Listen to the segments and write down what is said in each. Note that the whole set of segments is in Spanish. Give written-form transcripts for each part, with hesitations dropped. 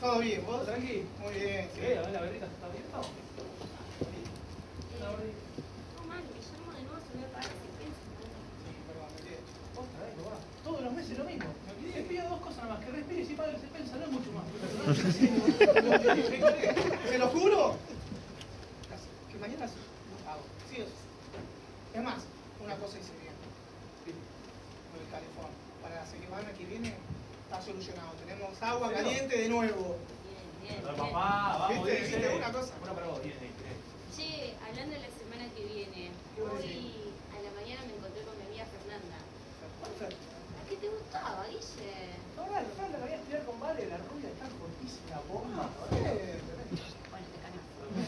todo bien. ¿Vos? Tranqui. Muy bien. Sí, a ver, la verdita está abierta. No, mal, Guillermo de nuevo se me parece que piensa. Sí, perdón, me quedé. Otra vez, va. Todos los meses lo mismo. Te pido dos cosas nada más, que respires y pagues el pensa, no es mucho más. Se lo juro que mañana lo pago. Sí o sí. Es más, una cosa hice bien. Con el calefón. Para la semana que viene está solucionado. Tenemos agua caliente de nuevo. Bien, Hola, bien. papá, vamos, ¿Viste? dice. ¿Viste? Una cosa. Bueno, para vos, bien, bien. Che, hablando de la semana que viene, ¿Qué vas a hoy a la mañana me encontré con mi amiga Fernanda. Perfecto. ¿A qué te gustaba, Guille? Ahora, Fernanda, la voy a estudiar con Vale, la rubia está cortísima, bomba. Bueno, te canas.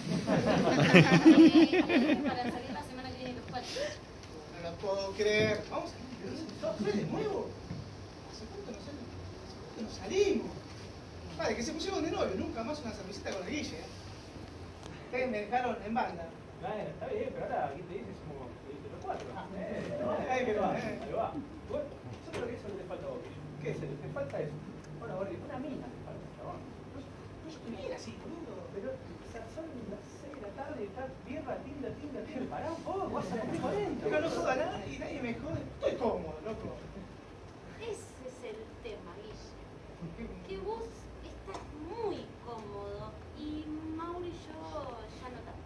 Para salir la semana que viene los cuatro. No lo puedo creer. Vamos a salir de nuevo. ¿Hace cuánto no salimos? Vale, que se pusieron de novio. Nunca más una cervecita con el Guille. Ustedes me dejaron en banda. Bueno, está bien, pero ahora aquí te dices como los cuatro. Ahí que va, Ahí va. Bueno, yo creo que eso es lo que te falta a vos. ¿Qué es? Te falta eso. Bueno, Gordi, una mina te falta, chabón. No estoy bien así, boludo. Pero o sea, son las 6 de la tarde y estás birra, tinda. Pará un poco, vas a comer 40. Pero no joda nada y nadie me jode. Estoy cómodo, loco. Ese es el tema, Guille. Que vos estás muy cómodo y Mauro y yo ya no tanto.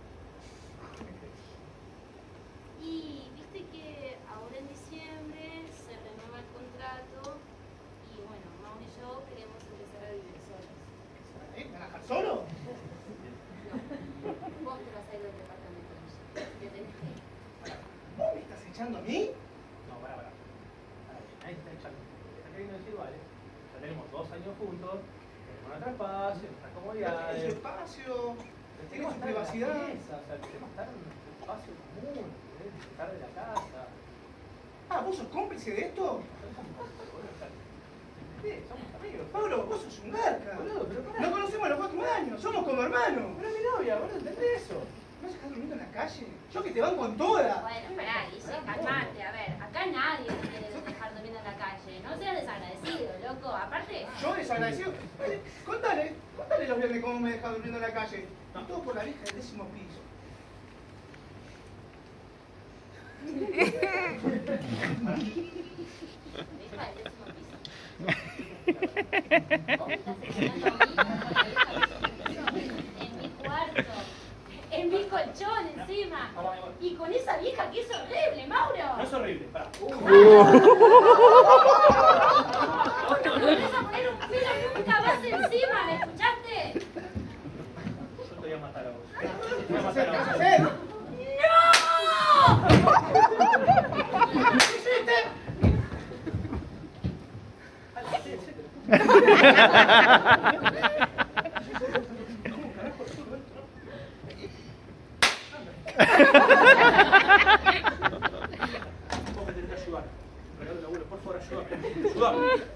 Y viste que ahora en diciembre se renueva el contrato y bueno, Mauro y yo queremos empezar a vivir solos. ¿Me van a dejar solo? No, vos te vas a ir del departamento, Guille. Te tenés que ir. ¿Vos me estás echando a mí? No, pará. Ahí está echando. Está queriendo decir, vale, ya tenemos 2 años juntos, tenemos nuestro espacio, nuestras Su comodidades. espacio, tiene su privacidad. O sea, queremos estar en nuestro espacio común, querés disfrutar de la casa. Ah, ¿vos sos cómplice de esto? Sí, somos amigos. Pablo, vos sos un garca. Boludo, pero pará. Nos conocemos a los 4 años, somos como hermanos. Pero mi novia, boludo, ¿entendés eso? ¿No se estás durmiendo en la calle? Yo que te van con toda. Bueno, pará, Guille, calmate. A ver, acá nadie te quiere dejar durmiendo en la calle. No seas desagradecido, loco. Aparte, Yo desagradecido. Contale los viernes cómo me dejas durmiendo en la calle. Y todo por la vieja del 10º piso. deja el 10º piso. ¿Vos me estás enseñando a mí con la vieja del 10º piso? En mi cuarto. En mi colchón encima. Y con esa vieja que es horrible, Mauro. No es horrible, pará. No me vas a poner un pelo nunca más encima, ¿me escuchaste? Yo te voy a matar a vos. ¿Qué vas a hacer? ¿Qué vas a hacer? ¡No! ¿Qué hiciste? Vos me tenés que ayudar. Regalo de laburo, por favor, ayúdame. Ayúdame.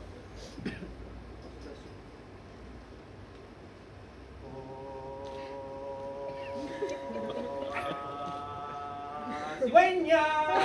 ¡Cigüeña!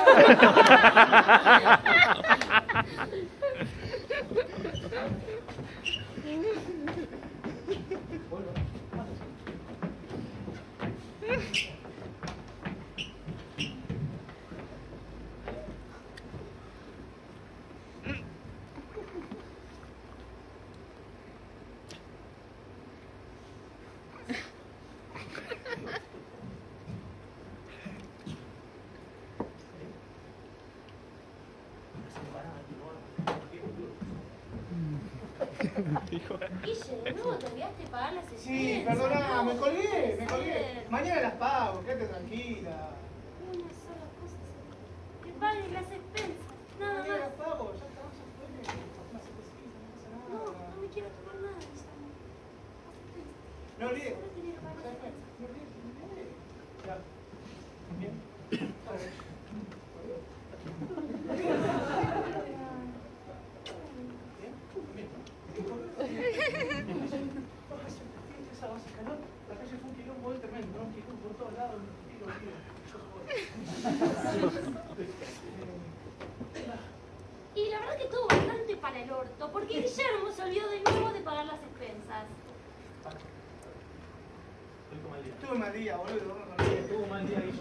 Guille, de nuevo te olvidaste de pagar las expensas. Sí, perdona, me colgué, me No puede colgué. ser. Mañana las pago, quédate tranquila. Una sola cosa. Que paguen las expensas. Nada Mañana las más. pago, ya estamos afuera. Una cervecita, no pasa No, nada. no me quiero tomar nada, Guillermo. No olvides. Solo tenía que pagar las expensas. No olvides, no olvides. Ya. Bien. Esa base calor, la calle fue un quilombo tremendo, ¿no? Quilombo por todos lados, tiro. Y la verdad que estuvo bastante para el orto, porque Guillermo se olvidó de nuevo de pagar las expensas. Tuviste un mal día. Tuve mal día, boludo. Tuvo un mal día ahí.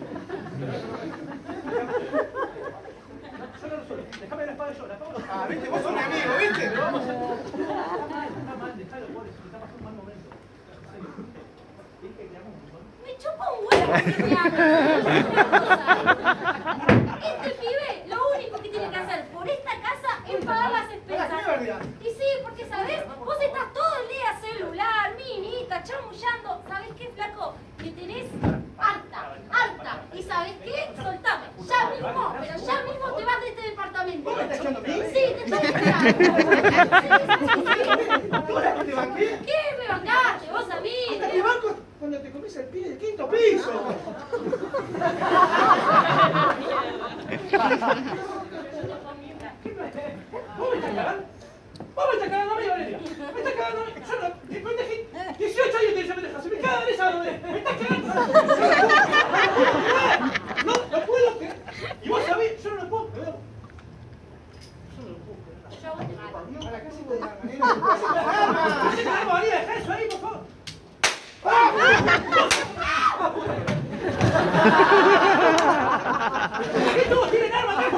Yo lo resuelvo. Déjame la espada yo, la apago. Ah, viste, vos sos mi amigo, ¿viste? Pero vamos a hacer. Está mal, dejalo, pobre, está pasando un mal momento. En serio. Dije que hagamos un montón. Me chupa un huevo que me haga. Este pibe lo único que tiene que hacer por esta casa es pagar las expensas. Y sí, porque sabes, vos estás todo el día celular, minita, chamullando. ¿Sabes qué, flaco? Me tenés harta, harta. ¿Y sabes qué? Soltame. Ya mismo, pero ya mismo te vas de este departamento. ¿Vos me estás echando a mí? Sí, te estoy echando. ¿Tú la que te banqué? ¿Qué me bancaste? Vos a mí. Hasta te banco cuando te comes el pie del quinto piso. ¿Vos me estás cagando? ¿Vos me estás cagando a mí, Valeria? ¿Me estás cagando a mí? Yo no, después de 18 años de esa pendeja, se me caga en esa donde. ¿Me estás cagando? No puedo creer. Y vos sabés, yo no lo puedo creer. Yo no lo puedo creer. Yo a vos te mato. A la casa de la manera. ¿Qué te cagamos, Valeria? Dejá eso ahí, por favor. ¿Por qué todos tienen armas acá?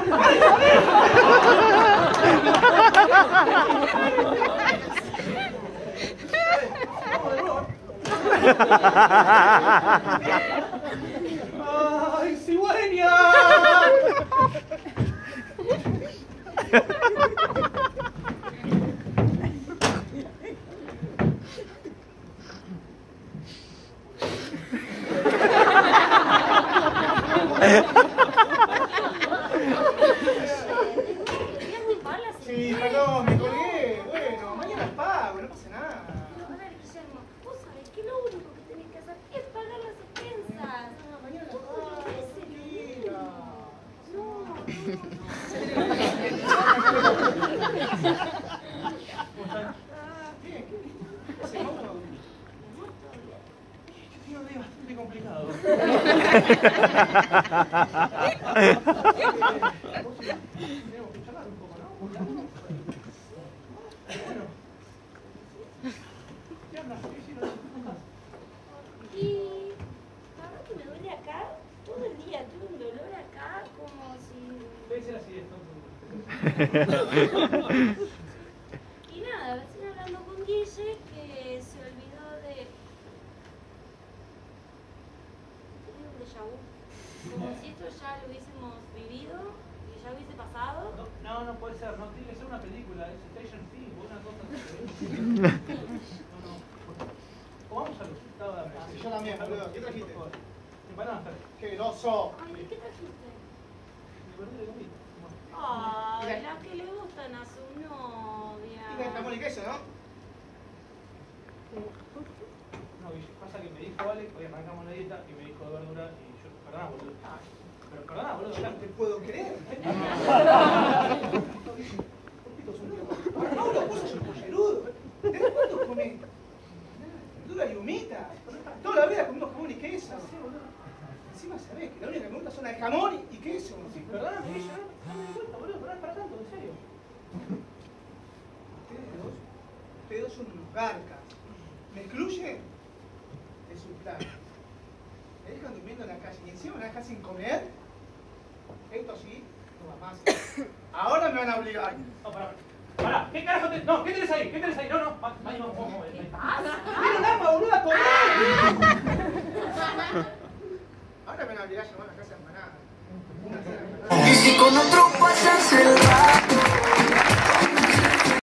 ¡Ay, cigüeña! Sí, perdón, me colgué. Bueno, mañana pago, no pasa nada. Pero a ver, Guillermo, vos sabés que lo único que tenés que hacer es pagar las expensas. Mañana Todo pago, lo que es tranquila. Bien, ¿qué se nota? Este tío es bastante complicado. Tenemos que charlar un poco, ¿no? Bueno. ¿Qué andas? ¿Qué hicieron? Y la verdad que me duele acá. Todo el día tuve un dolor acá como si... Debe ser así esto. Y nada, recién hablando con Guille que se olvidó de... Tenía un déjà vu. Como si esto ya lo hubiésemos vivido y ya hubiese pasado. No puede ser, no tiene que ser una película, es Station Thing, una cosa así. No. O vamos a los resultados de la Ah, sí, yo también, boludo. ¿Qué trajiste? Empanadas, ¡Qué groso! Ay, ¿de qué trajiste? de verdura y comida. Ay, las que le gustan a su novia. Y con jamón y queso, ¿no? No, Guille, pasa que me dijo Ale, hoy arrancamos la dieta y me dijo de verdura y yo, perdona, boludo. Pero perdona, boludo, Yo ya no te puedo creer. Mauro, vos sos un pollerudo. ¿Desde cuándo comés? Verdura y humita. Toda la vida comimos jamón y queso. Encima sabés que la única que me gusta son las de jamón y queso. Perdona, Guille, no me di cuenta, boludo, pero no es para tanto, en serio. Ustedes dos son unos garcas. ¿Me excluyen? Es un plan. Me dejan durmiendo en la calle y encima me dejan sin comer. Esto sí, no va más. Ahora me van a obligar. No, pará, ¿qué carajo te... No, ¿qué tenés ahí? ¿Qué tenés ahí? No, vamos. ¿Qué pasa? ¡Tiene un arma, boluda, comer! Ahora me van a obligar a llamar a la casa de empanada. Y si con otro pasas el rato.